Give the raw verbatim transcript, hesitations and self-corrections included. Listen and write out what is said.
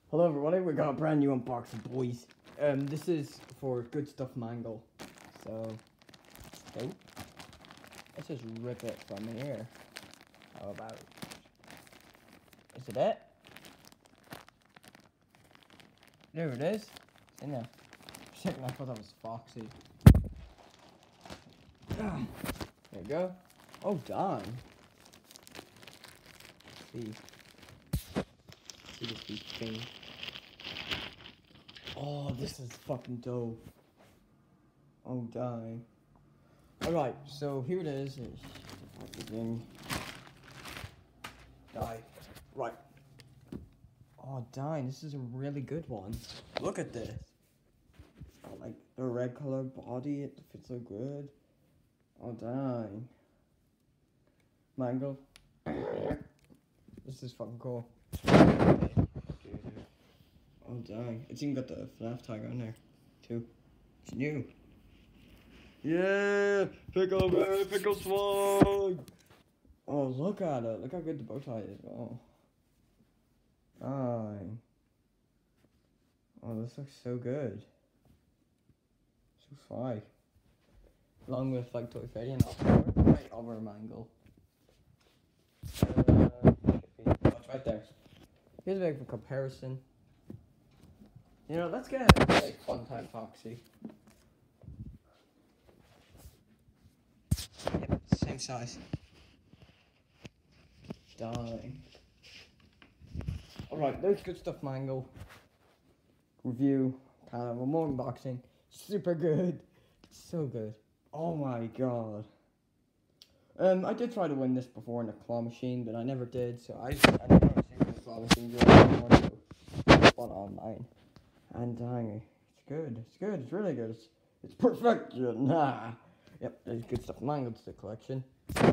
Hello everybody, we got a brand new unboxing, boys. Um, this is for Goodstuff Mangle. So, oh, let's just rip it from here. How about it? Is it it? There it is. It's in there. For a second I thought that was Foxy. There you go. Oh, darn. Let's see. See this big thing. Oh, this is fucking dope. Oh, dying. Alright, so here it is. It's everything. Die. Right. Oh, dying. This is a really good one. Look at this. I like the red color body. It fits so good. Oh, dying. Mangle. This is fucking cool. Oh dang, it's even got the FNAF tag on there, too. It's new. Yeah! Pickle man, pickle swag! Oh, look at it. Look how good the bow tie is. Oh. Dang. Oh, this looks so good. So swag. Along with, like, Toy Freddy and all. Right over Mangle. Uh, oh, it's right there. Here's a bit of a comparison. You know, let's get like fun time Foxy. Yep, same size. Darling. Alright, there's Goodstuff Mangle. Review. Kind of a more unboxing. Super good. So good. Oh my god. Um, I did try to win this before in a claw machine, but I never did, so I, I never seen the claw machine do one online. And dang, it's good, it's good, it's really good, it's, it's perfect, nah. Yep, there's Goodstuff Mangle to the collection.